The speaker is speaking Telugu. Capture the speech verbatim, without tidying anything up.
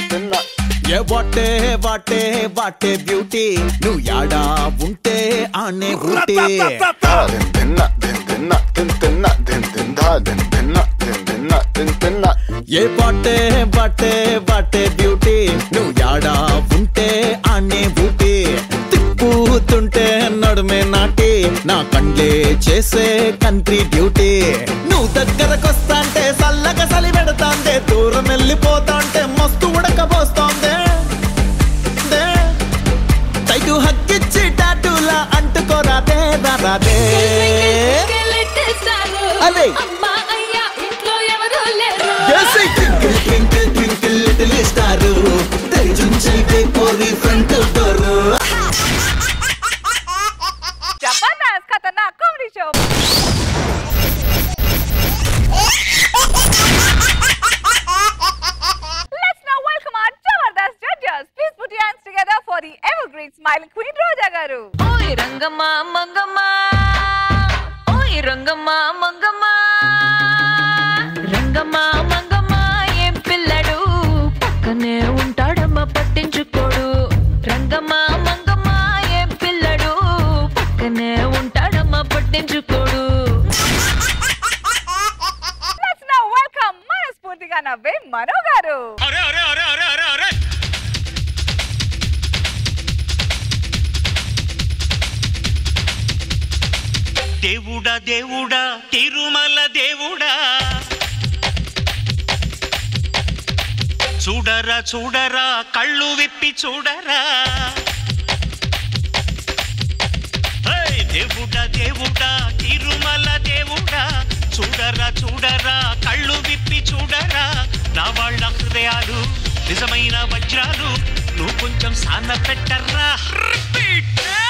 ఏ వాటే వాటే వాటే బ్యూటీ నువ్వు యాడా ఉంటే ఆనే ఊటీ ఏ వాటే వాటే వాటే బ్యూటీ నువ్వు యాడా ఉంటే ఆనే ఊటీ తిప్పుతుంటే నడుమే నాటి నా కండ్లే చేసే కంట్రీ డ్యూటీ నువ్వు దగ్గరకొస్తాంటే సల్లగా సలి పెడతాందే దూరం వెళ్ళిపోతాంటే మస్తు ఉడకబోస్తోందే తైటు హక్కిచ్చి టాటూలా అంటుకోరాదే రాదే అరే twinkle twinkle twinkle little star తెరిచుంచే పోరి front door Jabardasth Khatarnak comedy show Let's now welcome our Jabardasth judges. Please put your hands together for the evergreen smiling queen Roja garu. Oi rangamma mangamma Oi rangamma mangamma Rangamma mangamma em pilladu pakkane untadamma pattinchukodu Rangamma mangamma em pilladu pakkane untadamma pattinchukodu Let's now welcome మనస్ఫూర్తిగా నవ్వే మను గారు. అరే అరే అరే అరే అరే అరే దేవుడా దేవుడా తిరుమల దేవుడా చూడరా చూడరా కళ్ళు విప్పి చూడరా దేవుడా దేవుడా తిరుమల దేవుడా చూడరా చూడరా కళ్ళు విప్పి చూడరా నా వాళ్ళ హృదయాలు నిజమైన వజ్రాలు నువ్వు కొంచెం సాన పెట్టర్రా రిపీట్